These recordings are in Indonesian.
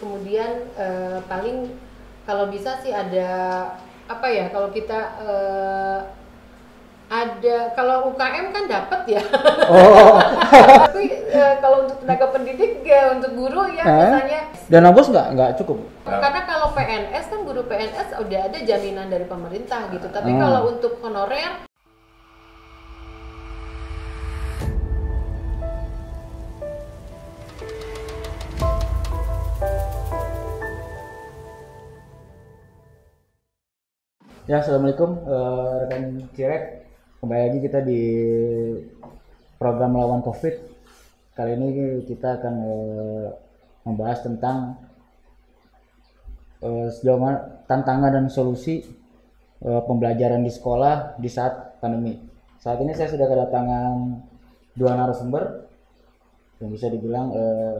kemudian paling kalau bisa sih ada apa ya, kalau kita ada, kalau UKM kan dapat ya. Oh. Tapi kalau untuk tenaga pendidik ya, untuk guru ya misalnya. Dana bos nggak cukup. Karena kalau PNS kan, guru PNS udah ada jaminan dari pemerintah gitu. Tapi kalau untuk honorer Ya, assalamualaikum rekan Cirek. Kembali lagi kita di program melawan COVID. Kali ini kita akan membahas tentang sejauh mana tantangan dan solusi pembelajaran di sekolah di saat pandemi. Saat ini saya sudah kedatangan dua narasumber yang bisa dibilang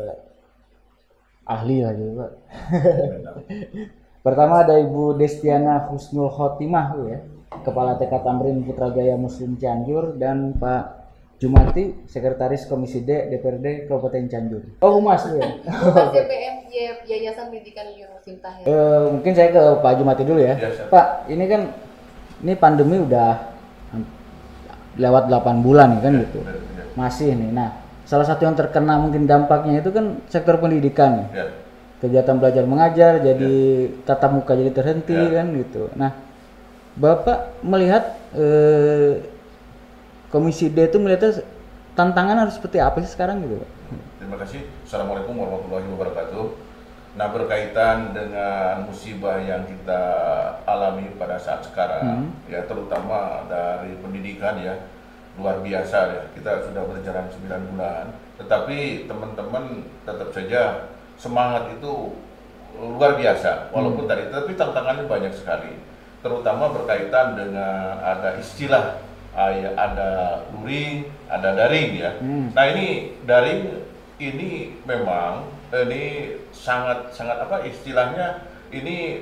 ahli lah gitu, Pak. Pertama ada Ibu Destiana Husnul Khotimah ya, Kepala TK Tamrin Putrajaya Muslim Cianjur, dan Pak Jumati, Sekretaris Komisi D DPRD Kabupaten Cianjur. Oh, Humas ya. Humas YPMJ, Yayasan Pendidikan Muslim Tahir. Mungkin saya ke Pak Jumati dulu ya. Pak, ini kan pandemi udah lewat 8 bulan nih kan gitu. Masih nih. Nah, salah satu yang terkena mungkin dampaknya itu kan sektor pendidikan. Ya. Kegiatan belajar mengajar jadi tatap muka jadi terhenti kan gitu. Nah, Bapak melihat Komisi D itu melihatnya tantangan harus seperti apa sih sekarang gitu, Pak? Terima kasih. Assalamualaikum warahmatullahi wabarakatuh. Nah, berkaitan dengan musibah yang kita alami pada saat sekarang, ya terutama dari pendidikan ya, luar biasa ya. Kita sudah berjalan 9 bulan, tetapi teman-teman tetap saja semangat itu luar biasa, walaupun tadi, tapi tantangannya banyak sekali, terutama berkaitan dengan ada istilah, ada luring, ada daring ya. Nah, ini daring ini memang ini sangat apa istilahnya, ini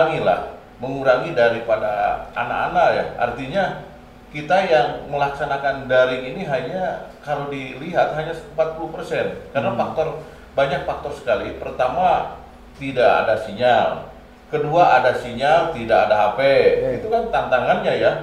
mengurangi daripada anak-anak ya. Artinya kita yang melaksanakan daring ini hanya kalau dilihat hanya 40%, karena banyak faktor sekali. Pertama, tidak ada sinyal. Kedua, ada sinyal, tidak ada HP. Itu kan tantangannya ya.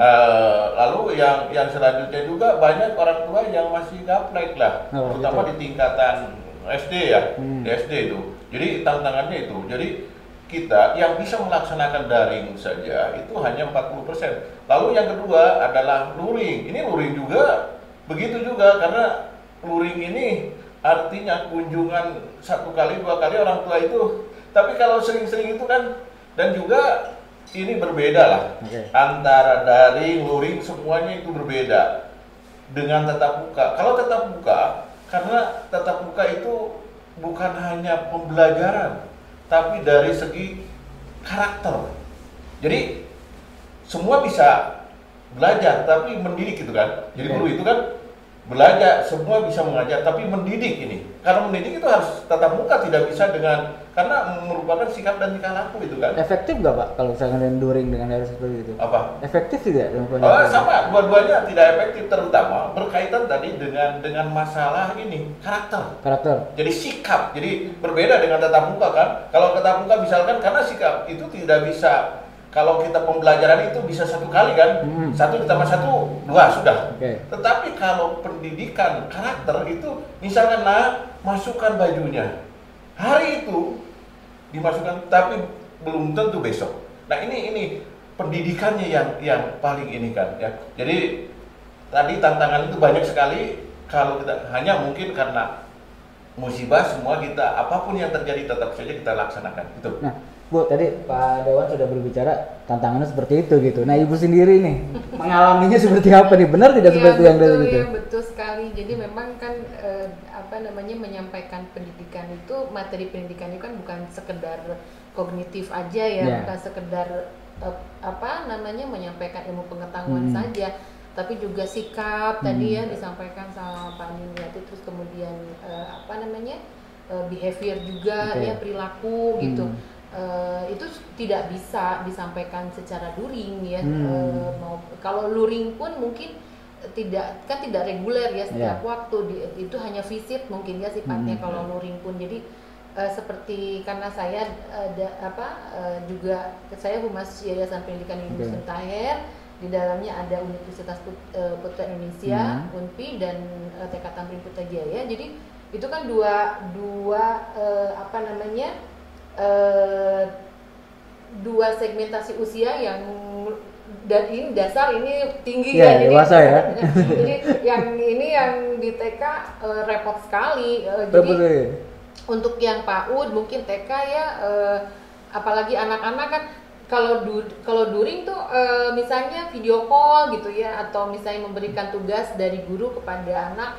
Lalu yang selanjutnya juga banyak orang tua yang masih gaplek lah, terutama di tingkatan SD ya, di SD itu. Jadi tantangannya itu. Jadi kita yang bisa melaksanakan daring saja itu hanya 40%. Lalu yang kedua adalah luring. Ini luring juga begitu juga, karena luring ini artinya kunjungan 1 kali 2 kali orang tua itu, tapi kalau sering-sering itu kan, dan juga ini berbeda lah antara daring, luring, semuanya itu berbeda dengan tatap muka. Kalau tatap muka, karena tatap muka itu bukan hanya pembelajaran, tapi dari segi karakter. Jadi semua bisa belajar, tapi mendidik gitu kan. Jadi guru itu kan belajar, semua bisa mengajar, tapi mendidik ini. Karena mendidik itu harus tatap muka, tidak bisa karena merupakan sikap dan tingkah laku itu kan. Efektif nggak, Pak, kalau misalkan daring dengan daring seperti itu? Apa? Efektif tidak? Sama, dua-duanya tidak efektif, terutama berkaitan tadi dengan masalah ini, karakter. Jadi sikap, jadi berbeda dengan tatap muka kan. Kalau tatap muka misalkan, karena sikap itu tidak bisa. Kalau kita pembelajaran itu bisa 1 kali kan, 1 ditambah 1, 2 sudah. Tetapi kalau pendidikan karakter itu, misalkan masukkan bajunya, hari itu dimasukkan, tapi belum tentu besok. Nah ini pendidikannya yang paling ini kan ya. Jadi tadi tantangan itu banyak sekali. Kalau kita hanya mungkin karena musibah, semua kita apapun yang terjadi tetap saja kita laksanakan itu. Nah, Bu, tadi Pak Dewan sudah berbicara tantangannya seperti itu gitu. Nah, Ibu sendiri nih mengalaminya seperti apa nih? Benar tidak seperti yang dari gitu? Iya, betul sekali. Jadi memang kan menyampaikan pendidikan itu, materi pendidikan itu kan bukan sekedar kognitif aja ya, bukan sekedar menyampaikan ilmu pengetahuan saja, tapi juga sikap tadi ya disampaikan sama Pak Niniati, terus kemudian behavior juga ya, perilaku gitu. Itu tidak bisa disampaikan secara luring ya. Kalau luring pun mungkin tidak reguler ya setiap waktu, itu hanya visit mungkin ya sifatnya kalau luring pun. Jadi seperti karena saya juga saya Humas Yayasan Pendidikan Yunus Tahir, di dalamnya ada Universitas Putra Indonesia, UNPI, dan TK Tamrin Putrajaya. Jadi itu kan dua segmentasi usia yang dan ini dasar, ini tinggi ya, dewasa ya. Jadi yang ini yang di TK repot sekali. Jadi untuk yang PAUD mungkin TK ya, apalagi anak-anak kan kalau during tuh misalnya video call gitu ya, atau misalnya memberikan tugas dari guru kepada anak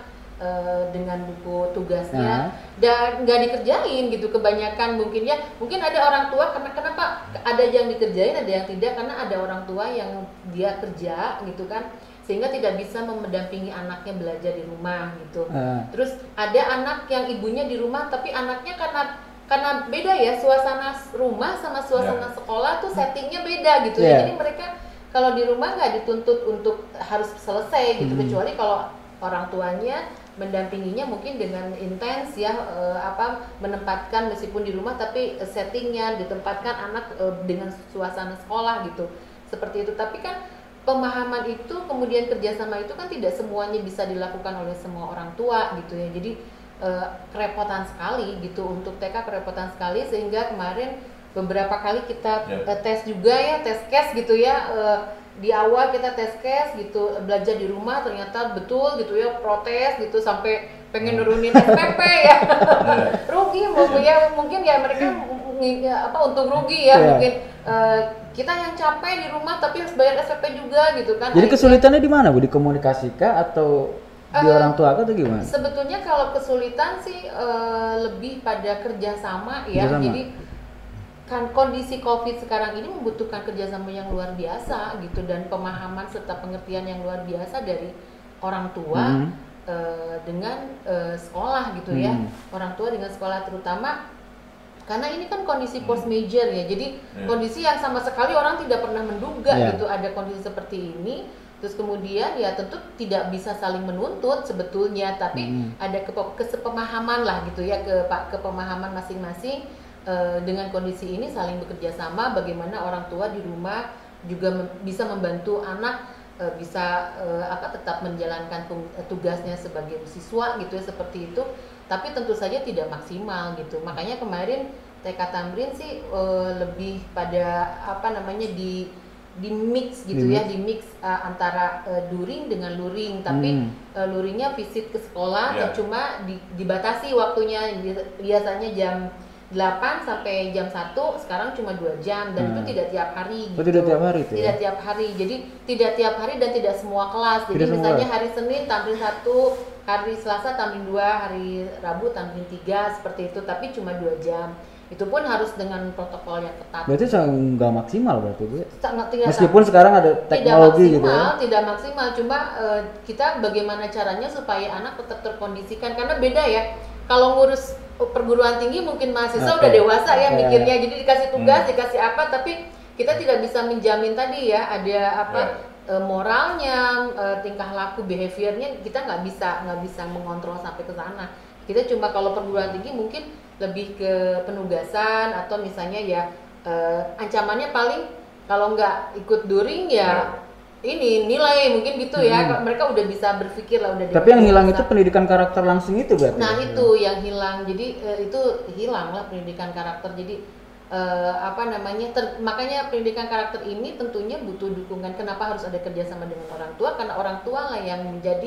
dengan buku tugasnya dan nggak dikerjain gitu. Kebanyakan mungkin ada orang tua kenapa ada yang dikerjain, ada yang tidak, karena ada orang tua yang dia kerja gitu kan, sehingga tidak bisa mendampingi anaknya belajar di rumah gitu. Terus ada anak yang ibunya di rumah tapi anaknya karena beda ya, suasana rumah sama suasana sekolah tuh settingnya beda gitu ya. Jadi mereka kalau di rumah nggak dituntut untuk harus selesai gitu, kecuali kalau orang tuanya mendampinginya mungkin dengan intens ya, menempatkan meskipun di rumah tapi settingnya ditempatkan anak dengan suasana sekolah gitu, seperti itu. Tapi kan pemahaman itu kemudian kerjasama itu kan tidak semuanya bisa dilakukan oleh semua orang tua gitu ya. Jadi kerepotan sekali gitu untuk TK, kerepotan sekali, sehingga kemarin beberapa kali kita tes juga ya, tes case gitu ya. Di awal kita tes case gitu, belajar di rumah, ternyata betul gitu ya, protes gitu sampai pengen nurunin SPP ya. Rugi mungkin ya mereka untung rugi ya, mungkin kita yang capek di rumah tapi harus bayar SPP juga gitu kan. Jadi kesulitannya di mana Bu? Di komunikasi kah atau di orang tua atau gimana? Sebetulnya kalau kesulitan sih lebih pada kerjasama ya. Jadi kan kondisi COVID sekarang ini membutuhkan kerjasama yang luar biasa gitu, dan pemahaman serta pengertian yang luar biasa dari orang tua dengan sekolah gitu ya. Orang tua dengan sekolah, terutama karena ini kan kondisi post major ya, jadi kondisi yang sama sekali orang tidak pernah menduga gitu ada kondisi seperti ini. Terus kemudian ya tentu tidak bisa saling menuntut sebetulnya, tapi ada kesepemahaman lah gitu ya, kepemahaman masing-masing. Dengan kondisi ini saling bekerja sama, bagaimana orang tua di rumah juga bisa membantu anak bisa tetap menjalankan tugasnya sebagai siswa gitu ya, seperti itu. Tapi tentu saja tidak maksimal gitu. Makanya kemarin TK Tamrin sih lebih pada di mix gitu ya, di mix antara during dengan luring, tapi luringnya visit ke sekolah, cuma dibatasi waktunya, biasanya jam 8 sampai jam 1, sekarang cuma 2 jam, dan itu tidak tiap hari gitu. Tidak tiap hari itu ya? Tidak tiap hari, jadi tidak tiap hari dan tidak semua kelas. Jadi misalnya hari Senin Tamrin 1, hari Selasa Tamrin 2, hari Rabu Tamrin 3, seperti itu, tapi cuma 2 jam. Itu pun harus dengan protokol yang ketat. Berarti nggak maksimal berarti Bu? Meskipun sekarang ada teknologi gitu ya? Tidak maksimal, cuma kita bagaimana caranya supaya anak tetap terkondisikan, karena beda ya. Kalau ngurus perguruan tinggi mungkin mahasiswa udah dewasa ya mikirnya, jadi dikasih tugas, dikasih apa, tapi kita tidak bisa menjamin tadi ya ada moralnya, tingkah laku, behaviornya kita nggak bisa mengontrol sampai ke sana. Kita cuma kalau perguruan tinggi mungkin lebih ke penugasan, atau misalnya ya ancamannya paling kalau nggak ikut during ya ini nilai mungkin gitu ya. Mereka udah bisa berpikir lah, udah. Tapi yang hilang itu pendidikan karakter langsung itu berarti? Nah itu yang hilang, jadi itu hilang lah pendidikan karakter. Jadi makanya pendidikan karakter ini tentunya butuh dukungan. Kenapa harus ada kerjasama dengan orang tua? Karena orang tua lah yang menjadi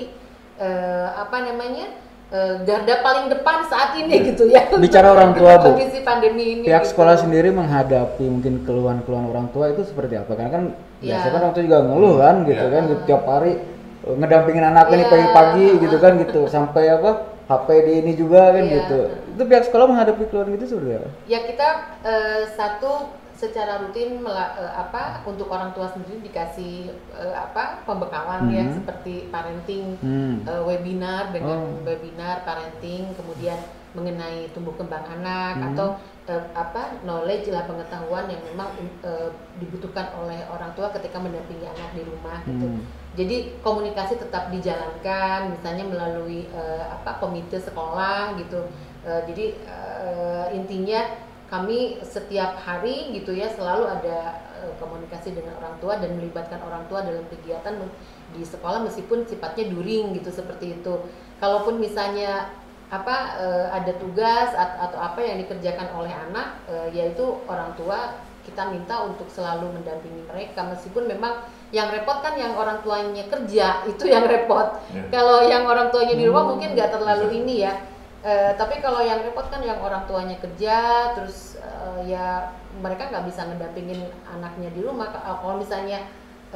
garda paling depan saat ini gitu ya. Bicara orang tua Bu, kondisi pandemi ini. Pihak sekolah sendiri menghadapi mungkin keluhan-keluhan orang tua itu seperti apa? Karena kan biasanya kan orang tua juga ngeluh kan gitu kan, gitu, tiap hari ngedampingin anaknya nih pagi-pagi gitu kan gitu, sampai HP di ini juga kan gitu. Itu pihak sekolah menghadapi keluhan gitu seperti apa? Ya kita secara rutin untuk orang tua sendiri dikasih pembekalan ya, seperti parenting, webinar dengan webinar parenting, kemudian mengenai tumbuh kembang anak, atau knowledge lah, pengetahuan yang memang dibutuhkan oleh orang tua ketika mendampingi anak di rumah gitu. Jadi komunikasi tetap dijalankan, misalnya melalui komite sekolah gitu. Jadi intinya kami setiap hari gitu ya selalu ada komunikasi dengan orang tua dan melibatkan orang tua dalam kegiatan di sekolah meskipun sifatnya during gitu seperti itu. Kalaupun misalnya ada tugas atau apa yang dikerjakan oleh anak, yaitu orang tua kita minta untuk selalu mendampingi mereka meskipun memang yang repot kan yang orang tuanya kerja itu yang repot. Kalau yang orang tuanya di rumah mungkin nggak terlalu ini ya. Tapi kalau yang repot kan yang orang tuanya kerja terus ya mereka nggak bisa ngedampingin anaknya di rumah. Kalau misalnya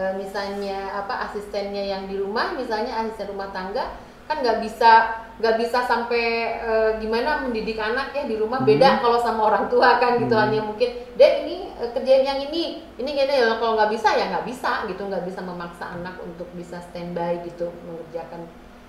asistennya yang di rumah, misalnya asisten rumah tangga kan nggak bisa sampai gimana mendidik anak ya di rumah. Beda kalau sama orang tua kan gitu, hanya mungkin deh ini kerjain yang ini gini ya. Kalau nggak bisa ya nggak bisa gitu, nggak bisa memaksa anak untuk bisa standby gitu mengerjakan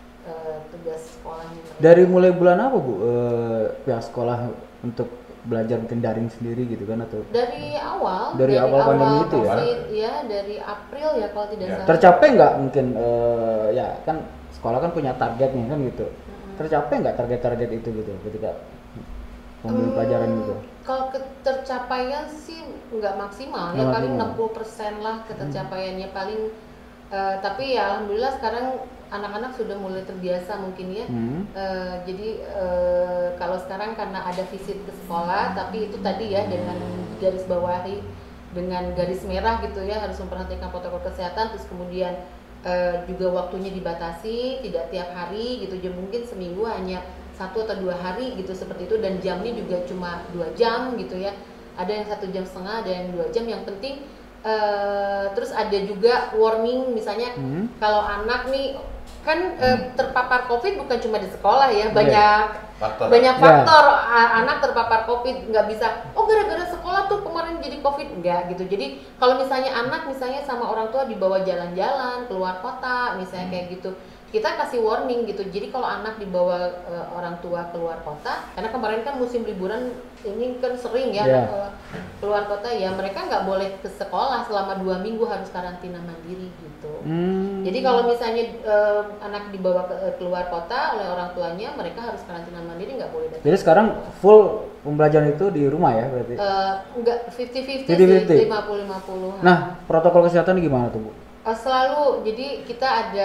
tugas sekolahnya. Dari mulai bulan apa Bu pihak sekolah untuk belajar mungkin daring sendiri gitu kan atau? Dari awal pandemi itu ya? Ya dari April ya kalau tidak salah. Tercapai nggak mungkin ya kan sekolah kan punya targetnya kan gitu. Tercapai nggak target-target itu gitu ketika membeli pelajaran gitu? Kalau ketercapaian sih nggak maksimal ya, paling 60% lah ketercapaiannya paling. Tapi ya alhamdulillah sekarang anak-anak sudah mulai terbiasa mungkin ya. Jadi kalau sekarang karena ada visit ke sekolah, tapi itu tadi ya dengan garis bawahi dengan garis merah gitu ya, harus memperhatikan protokol kesehatan. Terus kemudian juga waktunya dibatasi, tidak tiap hari gitu, jadi mungkin seminggu hanya 1 atau 2 hari gitu seperti itu, dan jamnya juga cuma 2 jam gitu ya. Ada yang 1,5 jam, ada yang 2 jam. Yang penting terus ada juga warning misalnya kalau anak nih kan terpapar COVID bukan cuma di sekolah ya, banyak faktor anak terpapar COVID, nggak bisa gara-gara sekolah tuh kemarin jadi COVID, enggak gitu. Jadi kalau misalnya anak sama orang tua dibawa jalan-jalan keluar kota misalnya kayak gitu, kita kasih warning gitu. Jadi kalau anak dibawa orang tua keluar kota, karena kemarin kan musim liburan ini kan sering ya keluar kota ya, mereka nggak boleh ke sekolah selama 2 minggu, harus karantina mandiri gitu. Jadi kalau misalnya anak dibawa keluar kota oleh orang tuanya, mereka harus karantina mandiri, nggak boleh datang. Jadi sekarang full pembelajaran itu di rumah ya berarti? Enggak, 50-50 sih, 50-50. Nah, protokol kesehatan gimana tuh Bu? Selalu, jadi kita ada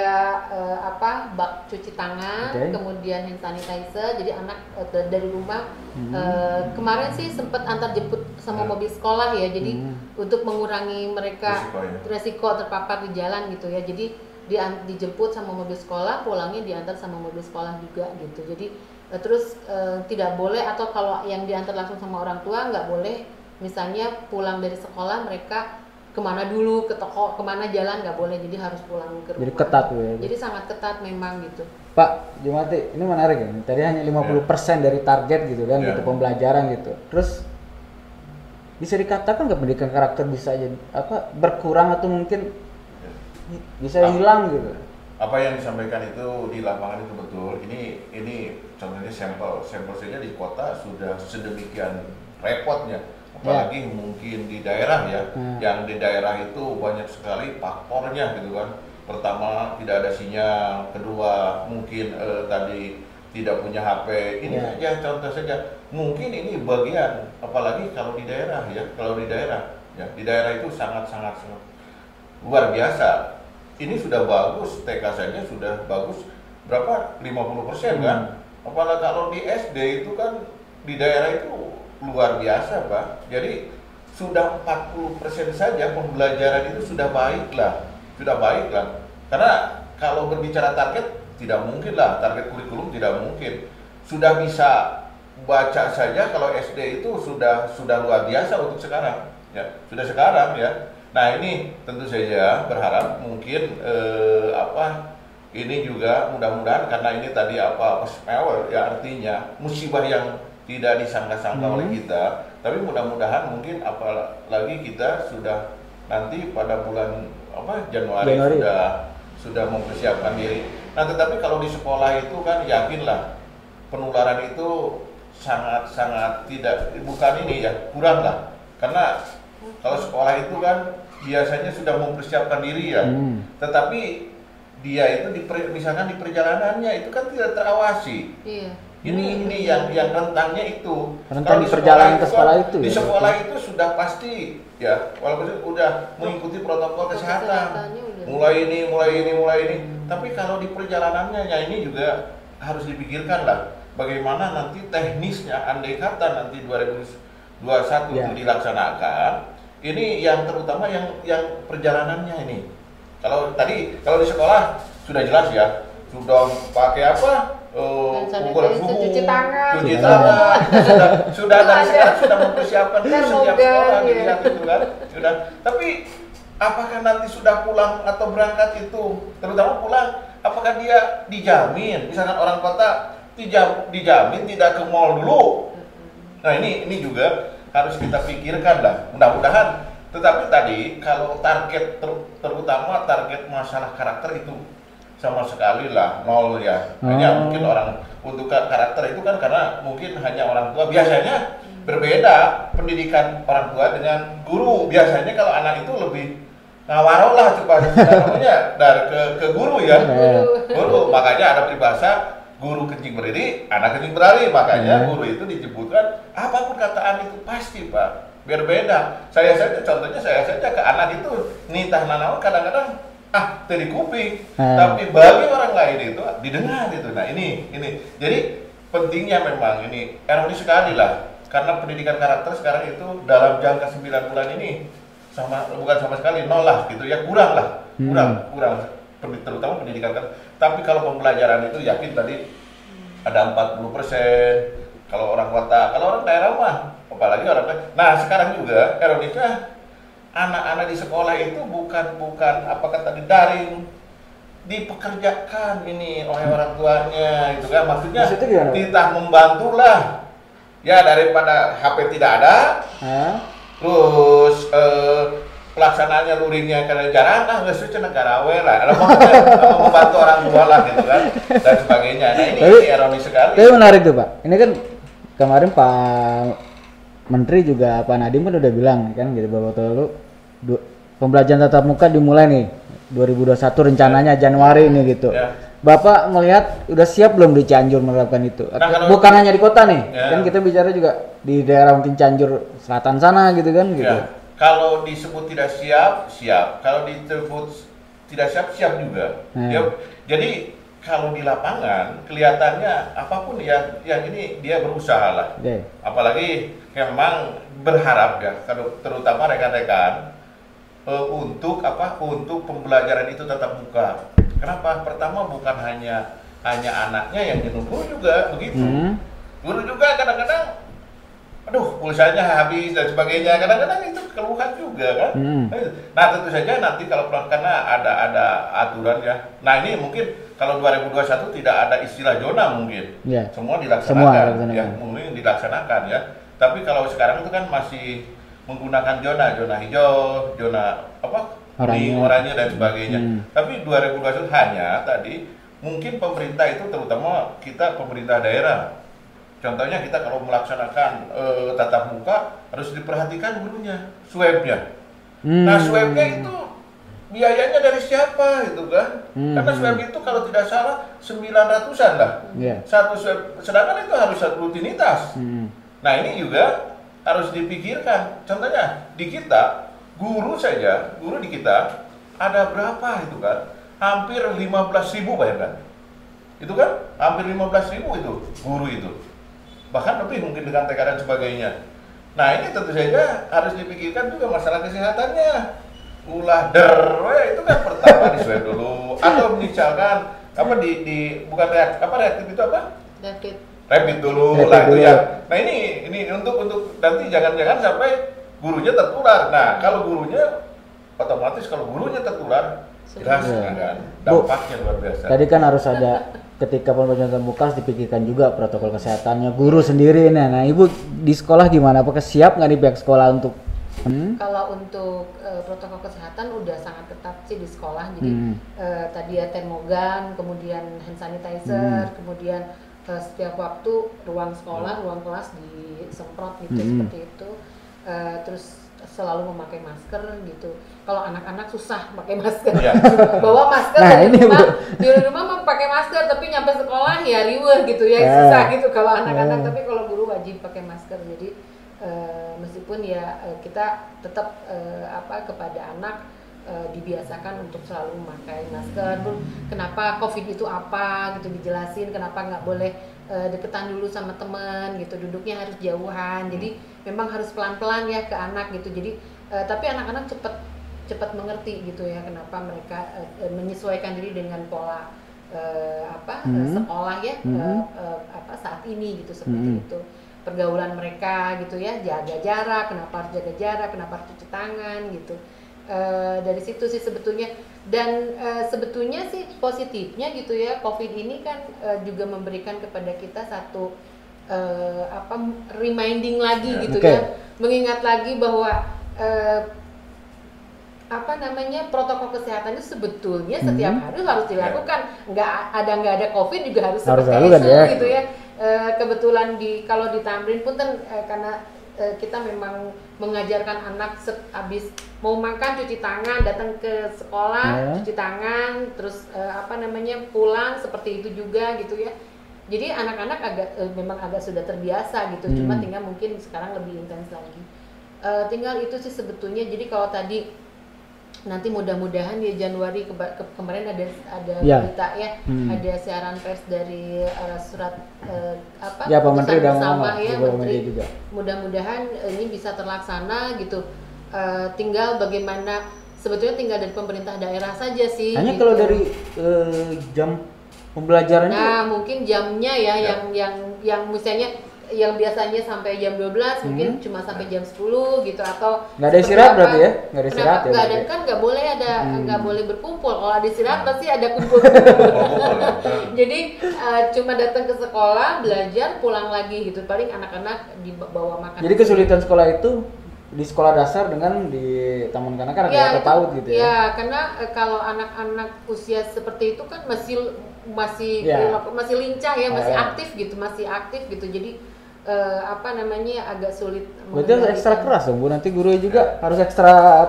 bak cuci tangan, kemudian hand sanitizer. Jadi anak dari rumah kemarin sih sempat antar jemput sama mobil sekolah ya. Jadi untuk mengurangi mereka resiko terpapar di jalan gitu ya. Jadi dijemput sama mobil sekolah, pulangnya diantar sama mobil sekolah juga gitu. Jadi terus tidak boleh, atau kalau yang diantar langsung sama orang tua nggak boleh. Misalnya pulang dari sekolah mereka kemana dulu, ke toko, kemana jalan, nggak boleh, jadi harus pulang ke rumah. Jadi ketat ya? Jadi sangat ketat memang gitu. Pak Jumati, ini menarik ya, tadi hanya 50% dari target gitu kan, gitu pembelajaran gitu. Terus bisa dikatakan nggak pendidikan karakter bisa jadi berkurang atau mungkin bisa hilang gitu? Apa yang disampaikan itu di lapangan itu betul. Ini contohnya sampel saja di kota sudah sedemikian repotnya. Apalagi mungkin di daerah ya, yang di daerah itu banyak sekali faktornya gitu kan. Pertama tidak ada sinyal, kedua mungkin tadi tidak punya HP. Ini aja contoh saja. Mungkin ini bagian, apalagi kalau di daerah ya, di daerah itu sangat luar biasa. Ini sudah bagus, TK saja sudah bagus berapa? 50% kan. Apalagi kalau di SD itu kan di daerah itu luar biasa Pak. Jadi sudah 40% saja pembelajaran itu sudah baik lah. Karena kalau berbicara target tidak mungkin lah, target kurikulum tidak mungkin. Sudah bisa baca saja kalau SD itu sudah luar biasa untuk sekarang. Ya, sudah sekarang ya. Nah, ini tentu saja berharap mungkin ini juga mudah-mudahan, karena ini tadi ya artinya musibah yang tidak disangka-sangka oleh kita, tapi mudah-mudahan mungkin apalagi kita sudah nanti pada bulan Januari. sudah mempersiapkan diri. Nah, tetapi kalau di sekolah itu kan yakinlah penularan itu sangat kurang lah. Karena kalau sekolah itu kan biasanya sudah mempersiapkan diri ya. Tetapi dia itu misalkan di perjalanannya itu kan tidak terawasi. Ini yang rentangnya itu. Rentang di perjalanan ke sekolah itu. Di sekolah itu sudah pasti ya, walaupun udah mengikuti protokol kesehatan. Mulai ini. Tapi kalau di perjalanannya ya ini juga harus dipikirkan lah. Bagaimana nanti teknisnya, andai kata nanti 2021 itu dilaksanakan. Ini yang terutama yang perjalanannya ini. Kalau di sekolah sudah jelas ya, sudah pakai apa? Ukur suhu, cuci tangan, sudah dari sekarang sudah mempersiapkan setiap sekolah dilihat itu kan, sudah. Tapi apakah nanti sudah pulang atau berangkat itu, terutama pulang, apakah dia dijamin, misalkan orang kota dijamin tidak ke mall dulu? Nah ini juga harus kita pikirkan lah, mudah-mudahan. Tetapi tadi kalau target terutama target masalah karakter itu sama sekali lah nol ya. Hanya mungkin orang untuk karakter itu kan karena mungkin hanya orang tua. Biasanya berbeda pendidikan orang tua dengan guru. Biasanya kalau anak itu lebih ngawarau lah namanya dari ke guru ya. Guru, makanya ada peribahasa guru kencing berdiri, anak kencing berlari. Makanya guru itu disebutkan apapun kataan itu pasti Pak berbeda. Saya saja ke anak itu nitah nanawan kadang-kadang dari kuping, tapi bagi orang lain itu didengar itu. Nah ini jadi pentingnya memang ini ironis sekali lah, karena pendidikan karakter sekarang itu dalam jangka 9 bulan ini bukan sama sekali nol lah gitu ya, kurang terutama pendidikan karakter. Tapi kalau pembelajaran itu yakin tadi ada 40% kalau orang kota, kalau orang daerah mah apalagi orang daerah. Nah sekarang juga ironisnya anak-anak di sekolah itu bukan apa kata daring, dipekerjakan ini oleh orang tuanya itu kan, maksudnya kita membantulah ya, daripada HP tidak ada, terus pelaksanaannya luringnya karena jarang nggak suci negara lah, membantu orang tua lah gitu kan dan sebagainya. Nah ini ironis sekali. Tapi menarik tuh Pak, ini kan kemarin Pak Menteri juga Pak Nadiem kan udah bilang kan gitu bahwa lalu pembelajaran tatap muka dimulai nih 2021 rencananya Januari ini gitu. Bapak melihat udah siap belum di Cianjur menerapkan itu? Bukan hanya di kota nih, kan kita bicara juga di daerah mungkin Cianjur selatan sana gitu kan gitu. Kalau disebut tidak siap. Kalau disebut tidak siap juga. Jadi kalau di lapangan kelihatannya apapun yang ini dia berusaha lah. Apalagi memang berharap ya, kalau terutama rekan-rekan untuk pembelajaran itu tatap muka. Kenapa? Pertama bukan hanya anaknya yang jenuh, guru juga begitu. Guru juga kadang-kadang pulsanya habis dan sebagainya. Kadang-kadang itu keluhan juga kan. Nah, tentu saja nanti kalau karena ada aturan ya. Nah, ini mungkin kalau 2021 tidak ada istilah zona mungkin. Semua dilaksanakan. Mungkin dilaksanakan ya. Tapi kalau sekarang itu kan masih menggunakan zona hijau, zona kuning, oranye dan sebagainya. Tapi 2021 hanya tadi mungkin pemerintah itu terutama kita pemerintah daerah. Contohnya kita kalau melaksanakan tatap muka harus diperhatikan gurunya, swabnya. Nah swabnya itu biayanya dari siapa gitu kan? Karena swab itu kalau tidak salah 900-an lah. Satu swab, sedangkan itu harus satu rutinitas. Nah ini juga harus dipikirkan. Contohnya di kita, guru di kita ada berapa itu kan? Hampir 15.000 bayangkan. Itu kan hampir 15.000 itu guru itu. Bahkan lebih mungkin dengan TK dan sebagainya. Nah ini tentu saja harus dipikirkan juga masalah kesehatannya. Ulah itu kan pertama di swab dulu, atau misalkan bukan reaktif itu apa? Rapid dulu lah itu ya. Nah ini untuk nanti jangan sampai gurunya tertular. Nah kalau gurunya otomatis kalau gurunya tertular jelas kan dampaknya luar biasa. Tadi kan harus ada ketika pembelajaran tatap muka harus dipikirkan juga protokol kesehatannya guru sendiri. Nah Ibu di sekolah gimana? Apakah siap nggak di pihak sekolah untuk Kalau untuk protokol kesehatan udah sangat ketat sih di sekolah. Jadi tadi ya termogan, kemudian hand sanitizer, kemudian setiap waktu ruang sekolah, ruang kelas disemprot gitu seperti itu. Terus selalu memakai masker gitu. Kalau anak-anak susah pakai masker, Ya. bawa masker di rumah pakai masker, tapi nyampe sekolah ya riweh gitu ya, susah gitu kalau anak-anak. Tapi kalau guru wajib pakai masker. Jadi meskipun ya kita tetap kepada anak dibiasakan untuk selalu memakai masker. Kenapa COVID itu apa gitu dijelasin, kenapa nggak boleh deketan dulu sama teman gitu, duduknya harus jauhan. Jadi memang harus pelan-pelan ya ke anak gitu. Jadi tapi anak-anak cepat mengerti gitu ya, kenapa mereka menyesuaikan diri dengan pola sekolah ya saat ini gitu, seperti itu. Pergaulan mereka gitu ya, jaga jarak, kenapa harus jaga jarak, kenapa harus cuci tangan gitu. Dari situ sih sebetulnya. Dan sebetulnya sih positifnya gitu ya, COVID ini kan juga memberikan kepada kita satu reminding lagi gitu ya, mengingat lagi bahwa protokol kesehatan itu sebetulnya setiap hari harus dilakukan. Nggak ada COVID juga harus seperti itu gitu ya. Kebetulan kalau di Tamrin pun karena kita memang mengajarkan anak habis mau makan cuci tangan, datang ke sekolah cuci tangan, terus pulang seperti itu juga gitu ya. Jadi anak-anak memang agak sudah terbiasa gitu, cuma tinggal mungkin sekarang lebih intens lagi. Tinggal itu sih sebetulnya. Jadi kalau tadi nanti mudah-mudahan ya Januari kemarin ada berita ya, ada siaran pers dari surat Pak Menteri bersama ya Menteri. Mudah-mudahan ini bisa terlaksana gitu. Tinggal bagaimana, sebetulnya tinggal dari pemerintah daerah saja sih. Hanya gitu. Kalau dari jam pembelajaran mungkin jamnya ya, yang misalnya yang biasanya sampai jam 12 mungkin cuma sampai jam 10 gitu, atau nggak ada istirahat berarti ya? Nggak ada istirahat ya? Nggak boleh ada, nggak boleh berkumpul. Kalau ada istirahat pasti ada kumpul. Jadi cuma datang ke sekolah, belajar, pulang lagi gitu. Paling anak-anak dibawa makan. Jadi kesulitan sekolah itu di sekolah dasar dengan di taman kanak-kanak atau PAUD gitu ya? Ya, karena kalau anak-anak usia seperti itu kan masih lincah ya, masih aktif gitu. Jadi agak sulit. Berarti harus ekstra keras dong Bu, nanti guru juga harus ekstra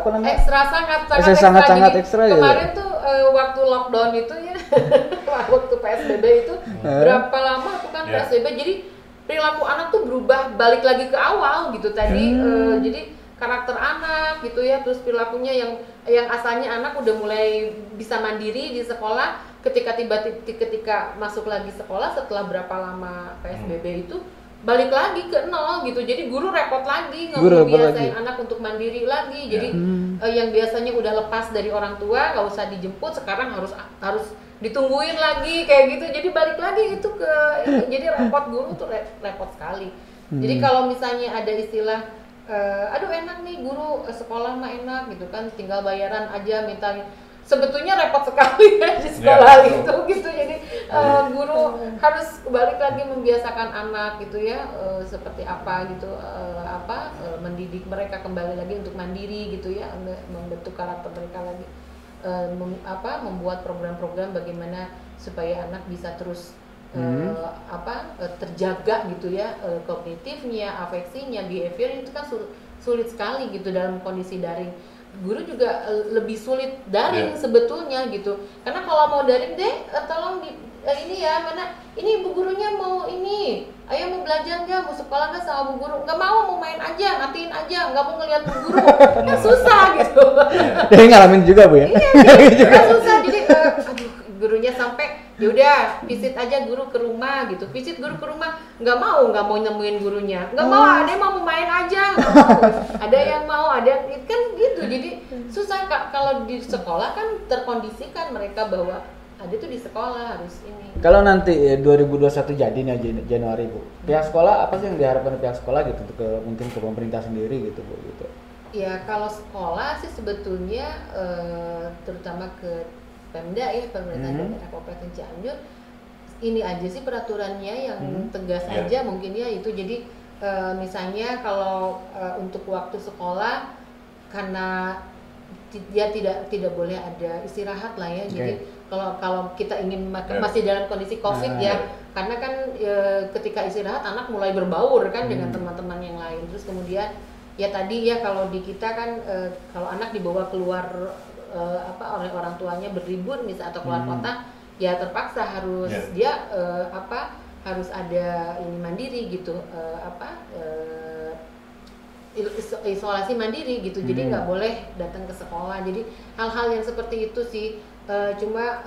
sangat ekstra. Kemarin tuh waktu lockdown itu ya, waktu PSBB itu berapa lama tuh kan PSBB, jadi perilaku anak tuh berubah balik lagi ke awal gitu tadi. Jadi karakter anak gitu ya, terus perilakunya yang asalnya anak udah mulai bisa mandiri di sekolah, ketika masuk lagi sekolah setelah berapa lama PSBB itu balik lagi ke nol gitu. Jadi guru repot lagi ngebiasain anak untuk mandiri lagi. Jadi yang biasanya udah lepas dari orang tua, nggak usah dijemput, sekarang harus ditungguin lagi kayak gitu. Jadi balik lagi itu jadi repot, guru tuh repot sekali. Jadi kalau misalnya ada istilah aduh enak nih guru sekolah mah enak gitu kan, tinggal bayaran aja minta. Sebetulnya repot sekali ya di sekolah itu gitu. Jadi guru harus balik lagi membiasakan anak gitu ya, seperti apa gitu, mendidik mereka kembali lagi untuk mandiri gitu ya, membentuk karakter mereka lagi, membuat program-program bagaimana supaya anak bisa terus terjaga gitu ya, kognitifnya, afeksinya, behavior itu kan sulit sekali gitu dalam kondisi daring. Guru juga lebih sulit daring sebetulnya gitu, karena kalau mau daring tolong ini ya, mana ini bu gurunya mau ini, ayo mau belajar nggak, mau sekolah nggak sama bu guru, nggak mau main aja, matiin aja, nggak mau ngeliat bu guru, kan susah gitu. Jadi ngalamin juga Bu ya? Iya, susah. Jadi gurunya sampai yaudah visit aja guru ke rumah gitu, visit guru ke rumah, nggak mau nemuin gurunya, nggak mau, ada yang mau main aja, nggak mau, ada yang mau, ada kan gitu. Jadi susah kalau di sekolah kan terkondisikan mereka bahwa ada tuh di sekolah harus ini. Kalau nanti 2021 jadi nih Januari Bu, pihak sekolah apa sih yang diharapkan pihak sekolah gitu, mungkin ke pemerintah sendiri gitu Bu gitu? Ya kalau sekolah sih sebetulnya terutama ke Pemda ya, pemerintah daerah Kabupaten Cianjur, ini aja sih peraturannya yang tegas aja mungkin ya itu. Jadi misalnya kalau untuk waktu sekolah, karena dia tidak boleh ada istirahat lah ya. Jadi kalau kita ingin masih dalam kondisi COVID ya, karena kan ketika istirahat anak mulai berbaur kan dengan teman-teman yang lain. Terus kemudian ya tadi ya kalau di kita kan kalau anak dibawa keluar oleh orang tuanya berlibur misalnya atau keluar kota, ya terpaksa harus dia harus ada ini mandiri gitu, isolasi mandiri gitu. Jadi nggak boleh datang ke sekolah. Jadi hal-hal yang seperti itu sih. Cuma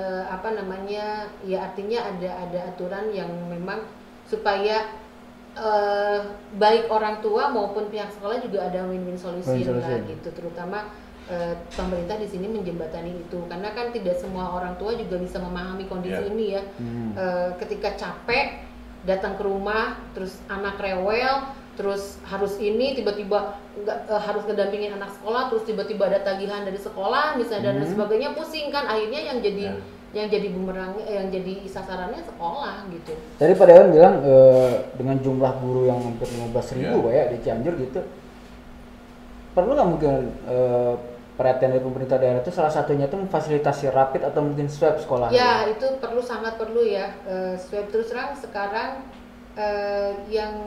ya artinya ada aturan yang memang supaya baik orang tua maupun pihak sekolah juga ada win-win solution lah gitu. Terutama pemerintah di sini menjembatani itu, karena kan tidak semua orang tua juga bisa memahami kondisi ini ya. Ketika capek datang ke rumah, terus anak rewel, terus harus ini tiba-tiba harus ngedampingin anak sekolah, terus tiba-tiba ada tagihan dari sekolah misalnya dan sebagainya, pusing kan, akhirnya yang jadi bumerang, yang jadi sasarannya sekolah gitu. Tadi Pak Dewan bilang dengan jumlah guru yang hampir 15.000 Pak ya di Cianjur gitu, perlu nggak mungkin perhatian dari pemerintah daerah itu salah satunya itu memfasilitasi rapid atau mungkin swab sekolah? Ya itu perlu, sangat perlu ya. Swab terus terang sekarang yang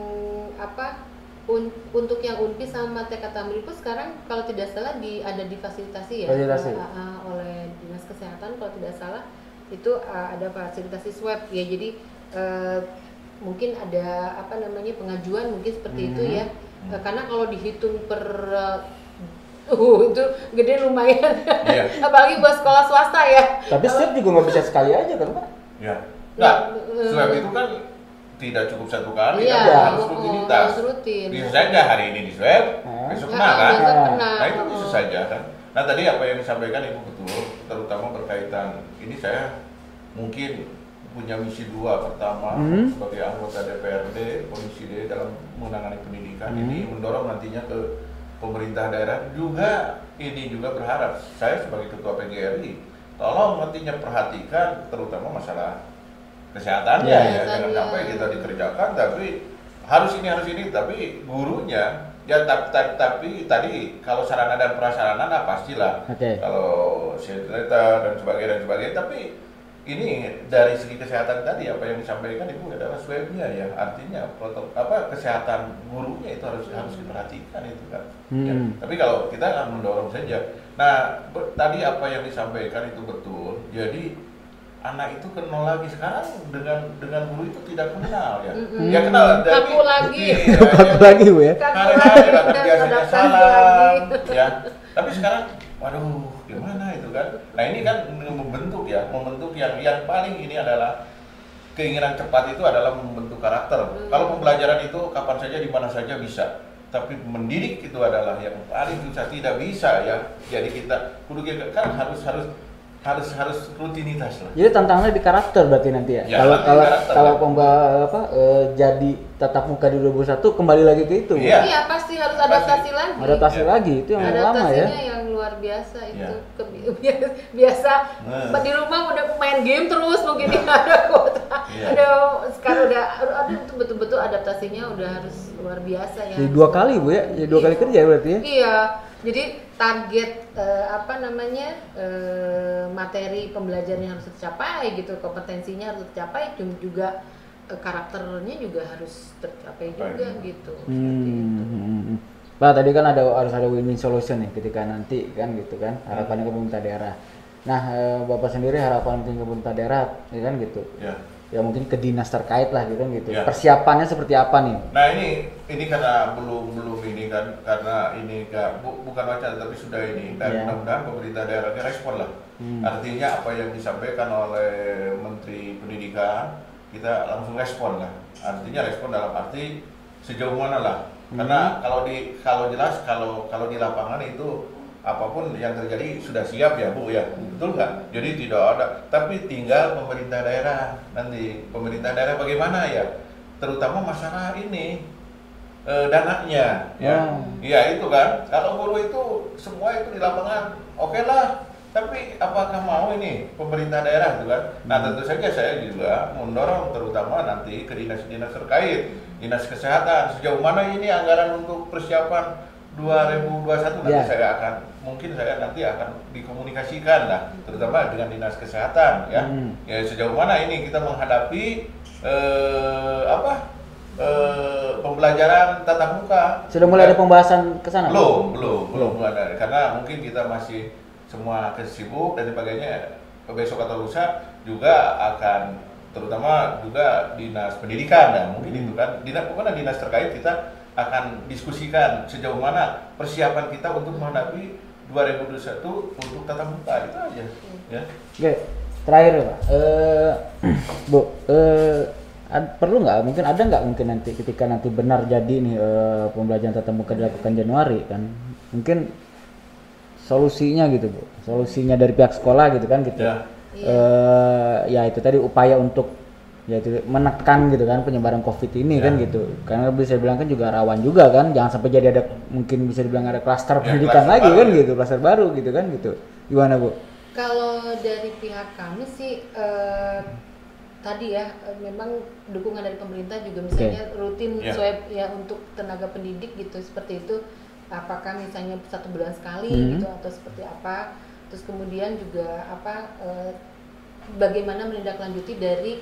untuk yang UNPI sama TK Tamripo sekarang kalau tidak salah ada difasilitasi ya oleh Dinas Kesehatan, kalau tidak salah itu ada fasilitasi swab ya. Jadi mungkin ada pengajuan mungkin seperti itu ya. Karena kalau dihitung per itu gede lumayan, apalagi buat sekolah swasta ya. Tapi swab juga nggak bisa sekali aja kan Pak? Ya, nggak, swab itu kan tidak cukup satu kali, harus rutinitas. Bisa saja hari ini di swab, besok kena kan? Nah itu bisa saja kan. Nah tadi apa yang disampaikan Ibu betul, terutama berkaitan ini saya mungkin punya misi dua. Pertama sebagai anggota DPRD Komisi D dalam menangani pendidikan ini mendorong nantinya ke pemerintah daerah juga berharap saya sebagai ketua PGRI tolong nantinya perhatikan terutama masalah kesehatannya ya, jangan sampai kita dikerjakan tapi harus ini tapi gurunya ya tapi tadi kalau sarana dan prasarana pastilah kalau sekretariat dan sebagainya tapi ini dari segi kesehatan tadi apa yang disampaikan Ibu adalah swabnya ya, artinya kesehatan gurunya itu harus diperhatikan itu kan. Ya, tapi kalau kita akan mendorong saja. Nah tadi apa yang disampaikan itu betul. Jadi anak itu kenal lagi sekarang dengan guru itu tidak kenal ya. Ya kenal kaku lagi. Kaku lagi Bu ya. Hari-hari biasanya salam ya. Tapi sekarang waduh gimana itu kan. Nah ini kan membentuk yang paling ini adalah keinginan cepat itu adalah membentuk karakter. Kalau pembelajaran itu kapan saja di mana saja bisa. Tapi mendidik itu adalah yang paling susah, tidak bisa ya. Jadi kita kudu kan harus rutinitas lah. Jadi tantangannya di karakter berarti nanti ya. Kalau jadi tatap muka di 2021 kembali lagi ke itu. Iya pasti harus adaptasi lagi. Adaptasi lagi itu yang lama ya. Adaptasinya yang luar biasa itu. Biasa di rumah udah main game terus mungkin ada kuota. Sekarang udah itu betul-betul adaptasinya udah harus luar biasa ya. Jadi 2 kali Bu ya. Jadi 2 kali kerja berarti ya. Iya. Jadi target materi pembelajarannya harus tercapai gitu, kompetensinya harus tercapai, juga karakternya juga harus tercapai juga gitu. Pak tadi kan harus ada win-win solution nih ketika nanti kan gitu kan harapannya ke pemerintah daerah. Nah Bapak sendiri harapan ke pemerintah daerah ya kan gitu. Ya mungkin ke dinas terkait lah gitu kan gitu. Persiapannya seperti apa nih? Nah ini karena belum ini kan, karena ini bukan wacana tapi sudah ini dan mudah-mudahan pemerintah daerahnya respon lah. Artinya apa yang disampaikan oleh Menteri Pendidikan kita langsung respon lah. Artinya respon dalam arti sejauh mana lah. Karena kalau jelas kalau di lapangan itu apapun yang terjadi sudah siap ya Bu ya, betul nggak? Jadi tidak ada, tapi tinggal pemerintah daerah nanti. Pemerintah daerah bagaimana ya, terutama masalah ini dananya ya itu kan. Kalau guru itu semua itu di lapangan oke lah, tapi apakah mau ini pemerintah daerah itu kan? Nah tentu saja saya juga mendorong terutama nanti ke dinas-dinas terkait, dinas kesehatan sejauh mana ini anggaran untuk persiapan 2021 nanti saya nanti akan dikomunikasikan lah, terutama dengan dinas kesehatan ya. Ya sejauh mana ini kita menghadapi pembelajaran tatap muka. Sudah mulai ada pembahasan ke sana? Belum ada, karena mungkin kita masih semua sibuk dan sebagainya. Besok atau lusa juga akan, terutama juga dinas pendidikan, dan mungkin itu kan dinas terkait, kita akan diskusikan sejauh mana persiapan kita untuk menghadapi 2021 untuk tatap muka, itu aja. Ya. Oke, terakhir Pak, Bu, perlu nggak, mungkin ada nggak mungkin nanti ketika nanti benar jadi nih pembelajaran tatap muka dilakukan Januari kan, mungkin solusinya gitu Bu, solusinya dari pihak sekolah gitu kan gitu. Ya itu tadi upaya untuk yaitu menekan gitu kan penyebaran COVID ini kan gitu, karena bisa dibilang kan juga rawan juga kan, jangan sampai jadi ada, mungkin bisa dibilang ada klaster pendidikan lagi kan gitu, klaster baru gitu kan gitu. Gimana Bu? Kalau dari pihak kami sih tadi ya memang dukungan dari pemerintah juga, misalnya rutin swab ya untuk tenaga pendidik gitu, seperti itu, apakah misalnya 1 bulan sekali gitu atau seperti apa. Terus kemudian juga bagaimana menindaklanjuti dari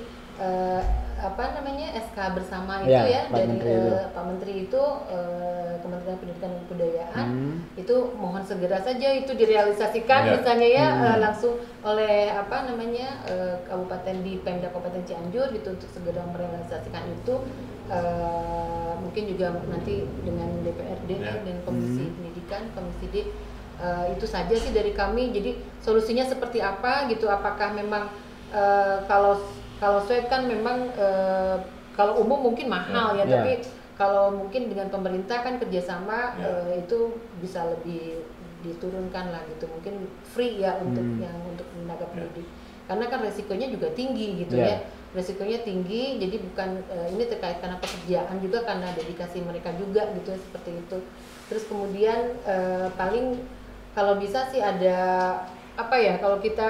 SK bersama itu dari Pak Menteri itu, Kementerian Pendidikan dan Kebudayaan itu mohon segera saja itu direalisasikan misalnya ya langsung oleh kabupaten di Pemda Kabupaten Cianjur gitu, untuk segera merealisasikan itu. Mungkin juga nanti dengan DPRD dan Komisi Pendidikan, Komisi D, itu saja sih dari kami. Jadi solusinya seperti apa gitu, apakah memang kalau swab kan memang kalau umum mungkin mahal tapi kalau mungkin dengan pemerintah kan kerjasama itu bisa lebih diturunkan lah gitu, mungkin free ya untuk untuk tenaga pendidik, karena kan resikonya juga tinggi gitu resikonya tinggi, jadi bukan ini terkait karena pekerjaan juga, karena dedikasi mereka juga gitu seperti itu. Terus kemudian paling kalau bisa sih ada kalau kita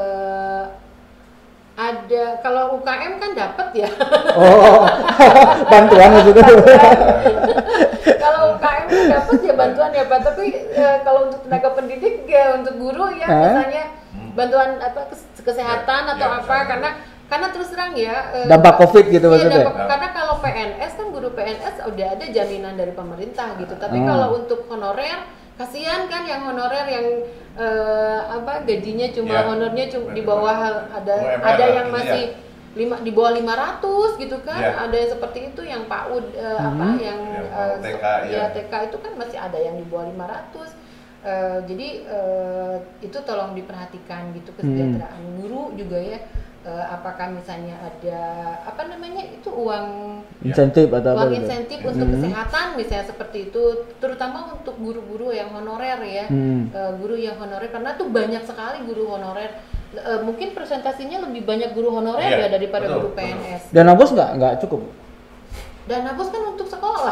ada, kalau UKM kan dapat ya. Bantuan maksudnya. Kalau UKM kan dapat ya bantuan ya Pak, tapi kalau untuk tenaga pendidik ya, untuk guru ya misalnya bantuan kesehatan atau karena terus terang ya dampak COVID gitu maksudnya. Karena kalau PNS kan, guru PNS udah ada jaminan dari pemerintah gitu, tapi kalau untuk honorer kasihan kan, yang honorer yang gajinya cuma honornya cuma di bawah, ada yang masih di bawah 500 gitu kan, ada yang seperti itu, yang PAUD yang TK itu kan masih ada yang di bawah 500. Jadi itu tolong diperhatikan gitu, kesejahteraan guru juga ya. Apakah misalnya ada itu uang insentif atau uang insentif untuk kesehatan misalnya, seperti itu, terutama untuk guru-guru yang honorer ya. Guru yang honorer, karena tuh banyak sekali guru honorer, mungkin presentasinya lebih banyak guru honorer ya daripada guru PNS. Dana bos nggak cukup? Dana bos kan untuk sekolah.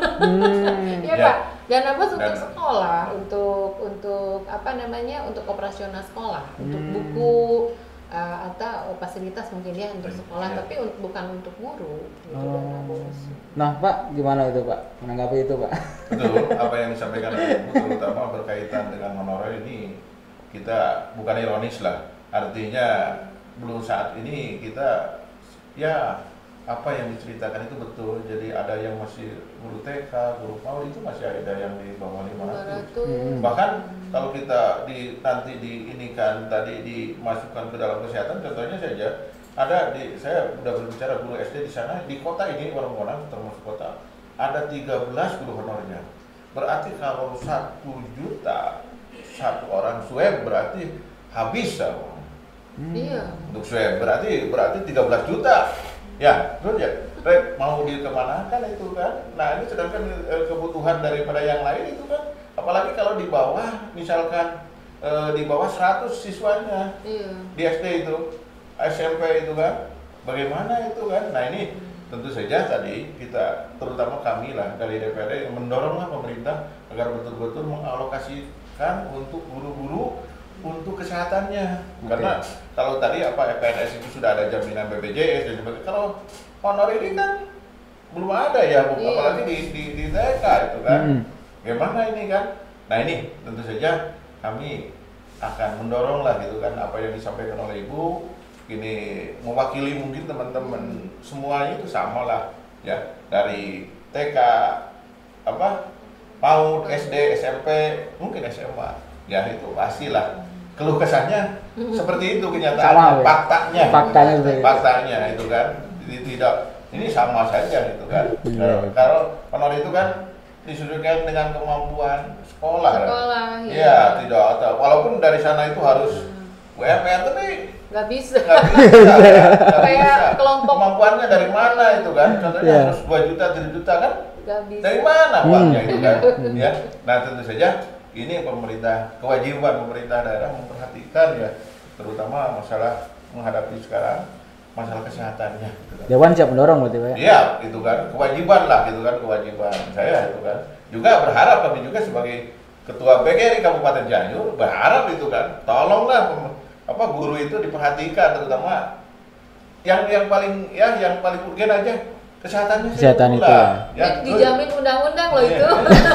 Ya Pak, dana bos untuk sekolah, untuk untuk operasional sekolah, untuk buku atau fasilitas mungkin ya untuk sekolah, tapi bukan untuk guru gitu, dana bos. Nah Pak, gimana itu Pak menanggapi itu Pak? Betul, apa yang disampaikan Ibu, terutama berkaitan dengan honorer ini, kita bukan ironis lah, artinya belum saat ini kita apa yang diceritakan itu betul. Jadi ada yang masih guru TK, guru PAUD itu masih ada yang di bawah 500. Bahkan kalau kita nanti diinikan tadi dimasukkan ke dalam kesehatan, contohnya saja saya sudah berbicara guru SD di sana, di kota ini, Warung-Warung termasuk kota, ada 13 guru honornya. Berarti kalau 1 juta satu orang swab, berarti habis uang. Untuk swab berarti 13 juta. Ya, terus mau dikemanakan itu kan? Nah ini sedangkan kebutuhan daripada yang lain itu kan, apalagi kalau di bawah, misalkan di bawah 100 siswanya di SD itu, SMP itu kan, bagaimana itu kan? Nah ini tentu saja tadi kita, terutama kami lah dari DPRD, mendoronglah pemerintah agar betul-betul mengalokasikan untuk guru-guru untuk kesehatannya. Karena kalau tadi PNS itu sudah ada jaminan BPJS dan sebagainya, kalau honor ini kan belum ada ya, apalagi di TK itu kan. Gimana ini kan? Nah ini tentu saja kami akan mendorong lah gitu kan, apa yang disampaikan oleh Ibu ini mewakili mungkin teman-teman semuanya itu sama lah ya dari TK apa PAUD, SD, SMP, mungkin SMA, ya itu pastilah keluh kesahnya seperti itu kenyataan, faktanya itu kan tidak, ini sama saja gitu kan. Kalau honor itu kan disudutkan dengan kemampuan sekolah ya tidak ada, walaupun dari sana itu harus UMR tapi nggak bisa. Kayak kelompok kemampuannya dari mana itu kan, contohnya harus 2 juta 3 juta kan dari mana uangnya itu kan ya. Nah tentu saja ini kewajiban pemerintah daerah memperhatikan ya, terutama masalah menghadapi sekarang masalah kesehatannya gitu kan. Dewan siap mendorong berarti Pak ya? Iya itu kan kewajiban lah gitu kan, kewajiban saya itu kan. Juga berharap kami juga sebagai Ketua PGRI Kabupaten Cianjur berharap itu kan, tolonglah guru itu diperhatikan, terutama yang paling urgen aja kesehatan itu ya. Dijamin undang-undang loh itu.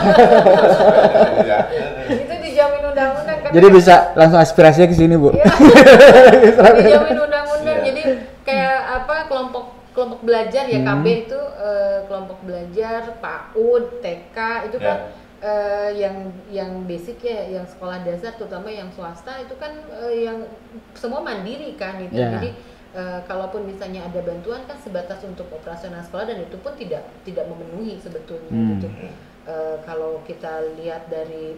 Itu dijamin undang-undang kan. Jadi bisa langsung aspirasinya ke sini Bu. Dijamin undang-undang. Jadi kayak kelompok belajar ya, KB itu kelompok belajar, PAUD, TK itu kan yang basic ya, yang sekolah dasar terutama yang swasta itu kan yang semua mandiri kan itu. Jadi kalaupun misalnya ada bantuan kan sebatas untuk operasional sekolah, dan itu pun tidak memenuhi sebetulnya gitu. Kalau kita lihat dari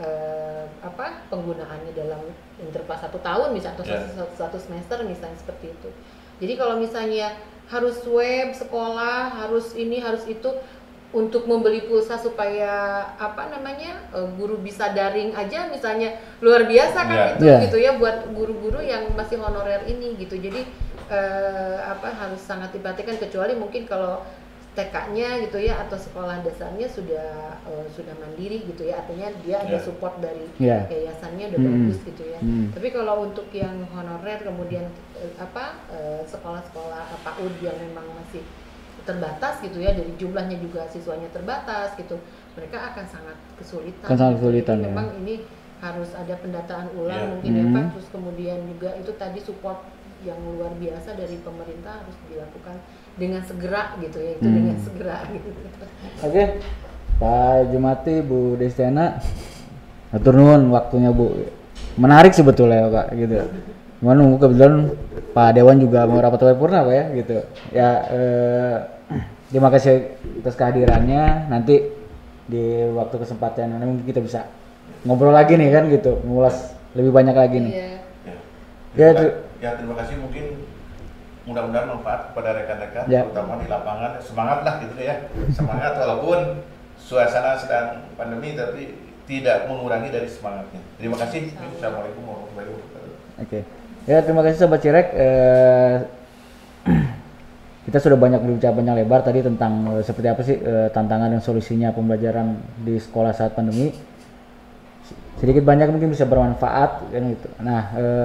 penggunaannya dalam interval 1 tahun misalnya atau 1 semester misalnya seperti itu. Jadi kalau misalnya harus web sekolah, harus ini harus itu, untuk membeli pulsa supaya guru bisa daring aja misalnya luar biasa kan itu gitu ya, buat guru-guru yang masih honorer ini gitu. Jadi harus sangat diperhatikan, kecuali mungkin kalau TK-nya gitu ya atau sekolah dasarnya sudah mandiri gitu ya, artinya dia ada support dari yayasannya udah bagus gitu ya. Tapi kalau untuk yang honorer kemudian sekolah-sekolah PAUD yang memang masih terbatas gitu ya, dari jumlahnya juga siswanya terbatas gitu, mereka akan sangat kesulitan. Jadi memang ini harus ada pendataan ulang mungkin ya Pak, terus kemudian juga itu tadi support yang luar biasa dari pemerintah harus dilakukan dengan segera gitu ya, itu dengan segera gitu. Oke, Pak Jumati, Bu Destiana, atur nuhun waktunya Bu, menarik sebetulnya Pak gitu. Cuman kebetulan Pak Dewan juga mau rapat paripurna Pak ya gitu. Ya terima kasih atas kehadirannya. Nanti di waktu kesempatan mungkin kita bisa ngobrol lagi nih kan gitu, mengulas lebih banyak lagi nih. Terima kasih, mungkin mudah-mudahan manfaat kepada rekan-rekan terutama di lapangan. Semangat lah gitu ya. Semangat walaupun suasana sedang pandemi tapi tidak mengurangi dari semangatnya. Terima kasih. Assalamualaikum warahmatullahi wabarakatuh. Oke. Ya, terima kasih Sobat Cirek. Kita sudah banyak berbicara panjang lebar tadi tentang seperti apa sih tantangan dan solusinya pembelajaran di sekolah saat pandemi. Sedikit banyak mungkin bisa bermanfaat kan gitu. Nah,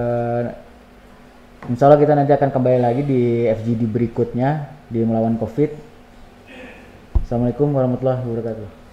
insya Allah kita nanti akan kembali lagi di FGD berikutnya di melawan COVID. Assalamualaikum warahmatullahi wabarakatuh.